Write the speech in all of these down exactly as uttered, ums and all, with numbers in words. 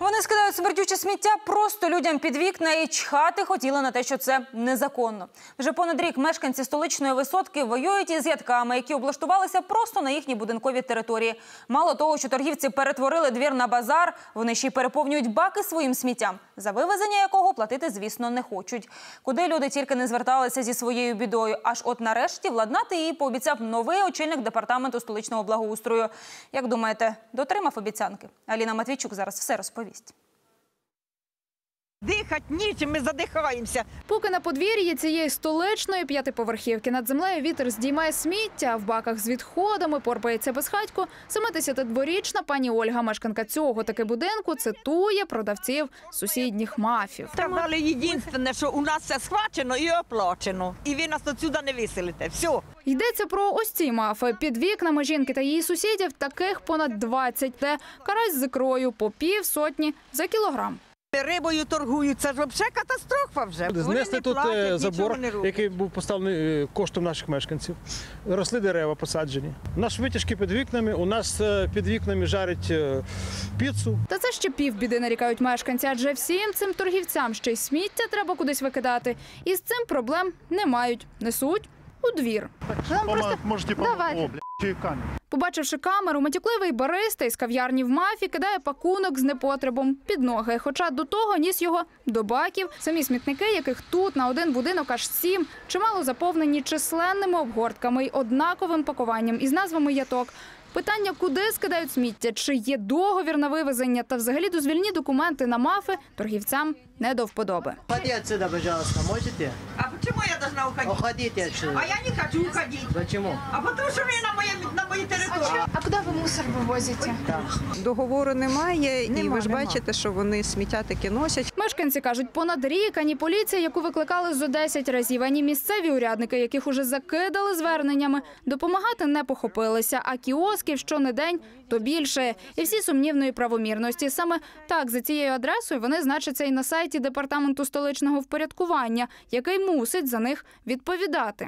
Вони скидають смердюче сміття просто людям під вікна і чхати хотіли на те, що це незаконно. Вже понад рік мешканці столичної висотки воюють із ядками, які облаштувалися просто на їхній будинковій території. Мало того, що торгівці перетворили двір на базар, вони ще й переповнюють баки своїм сміттям, за вивезення якого платити, звісно, не хочуть. Куди люди тільки не зверталися зі своєю бідою, аж от нарешті владнати її пообіцяв новий очільник департаменту столичного благоустрою. Як думаєте, дотримав обіцянки? Аліна Матвійчук зараз все розповість. Дихати нічим, ми задихаємося. Поки на подвір'ї цієї столичної п'ятиповерхівки над землею вітер здіймає сміття, а в баках з відходами порпається безхатько, семидесятидворічна пані Ольга, мешканка цього таки будинку, цитує продавців сусідніх мафів. Сказали, єдине, що у нас все схвачено і оплачено. І ви нас отсюди не виселите. Все. Йдеться про ось ці мафи. Під вікнами жінки та її сусідів таких понад двадцять, де карась з ікрою по пів сотні за кілограм. Рибою торгують, це ж взагалі катастрофа вже. Знесли тут платять, забор, який був поставлений коштом наших мешканців. Росли дерева посаджені. У нас витяжки під вікнами, у нас під вікнами жарять піцу. Та це ще півбіди, нарікають мешканці, адже всім цим торгівцям ще й сміття треба кудись викидати. І з цим проблем не мають. Несуть у двір. Просто... Можете помогти. Побачивши камеру, матюкливий бариста із кав'ярні в мафі кидає пакунок з непотребом під ноги. Хоча до того ніс його до баків. Самі смітники, яких тут на один будинок аж сім, чимало заповнені численними обгортками й однаковим пакуванням із назвами яток. Питання, куди скидають сміття, чи є договір на вивезення та взагалі дозвільні документи на мафи, торгівцям не до вподоби. Уходи отсюда, пожалуйста, можете? А чому я должна уходити? Уходите отсюда. А я не хочу уходити. Почему? А тому що ви на моїй на моїй території. А куди ви мусор вивозите? Договору немає, Нема, і ви ж нема. бачите, що вони сміття таки носять. Мешканці кажуть, понад рік ані поліція, яку викликали зо десять разів, ані місцеві урядники, яких уже закидали зверненнями, допомагати не похопилися, а кіосків щонедень то більше. І всі сумнівної правомірності. Саме так, за цією адресою вони значаться і на сайті департаменту столичного впорядкування, який мусить за них відповідати.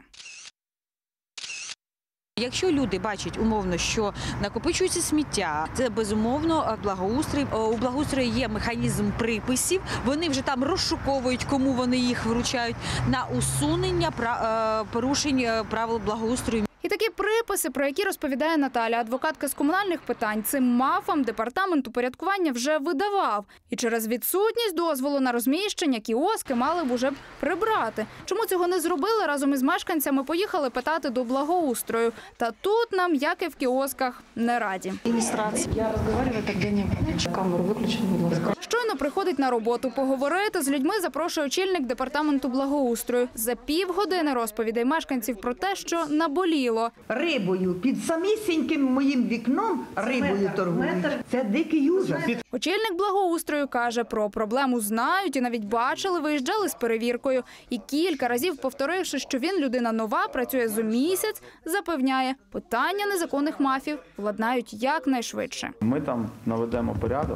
Якщо люди бачать умовно, що накопичується сміття, це безумовно благоустрій. У благоустрої є механізм приписів, вони вже там розшуковують, кому вони їх вручають, на усунення порушень правил благоустрою. І такі приписи, про які розповідає Наталя, адвокатка з комунальних питань, цим мафам департамент упорядкування вже видавав. І через відсутність дозволу на розміщення кіоски мали б уже б прибрати. Чому цього не зробили, разом із мешканцями поїхали питати до благоустрою. Та тут нам, як і в кіосках, не раді. Я розмовляю, тоді не буду. Камеру виключити, будь ласка. Щойно приходить на роботу поговорити з людьми, запрошує очільник департаменту благоустрою. За півгодини розповідей мешканців про те, що наболіло. Рибою під самісіньким моїм вікном рибою торгують. Це дикий ужас. Очільник благоустрою каже, про проблему знають і навіть бачили, виїжджали з перевіркою. І кілька разів повторивши, що він людина нова, працює зо місяць, запевняє, питання незаконних мафів владнають якнайшвидше. Ми там наведемо порядок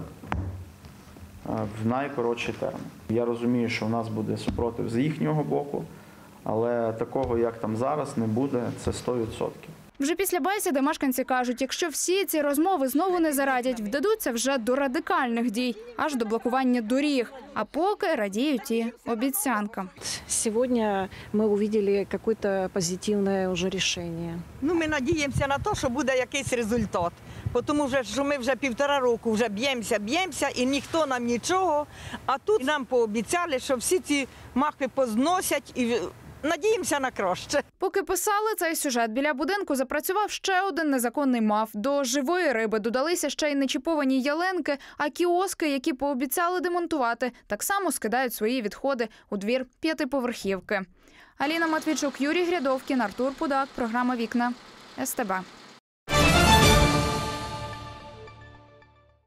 в найкоротший термін. Я розумію, що в нас буде супротив з їхнього боку, але такого, як там зараз, не буде, це сто відсотків. Вже після бесіди мешканці кажуть, якщо всі ці розмови знову не зарадять, вдадуться вже до радикальних дій, аж до блокування доріг. А поки радіють і обіцянкам. Сьогодні ми побачили якесь позитивне вже рішення. Ну, ми надіємося на те, що буде якийсь результат. Тому що ми вже півтора року вже б'ємося, б'ємося, і ніхто нам нічого. А тут нам пообіцяли, що всі ці мафи позносять і надіємося на краще. Поки писали цей сюжет, біля будинку запрацював ще один незаконний маф. До живої риби додалися ще й нечіповані ялинки, а кіоски, які пообіцяли демонтувати, так само скидають свої відходи у двір п'ятиповерхівки. Аліна Матвійчук, Юрій Грядовкін, Артур Пудак, програма «Вікна», ес те бе.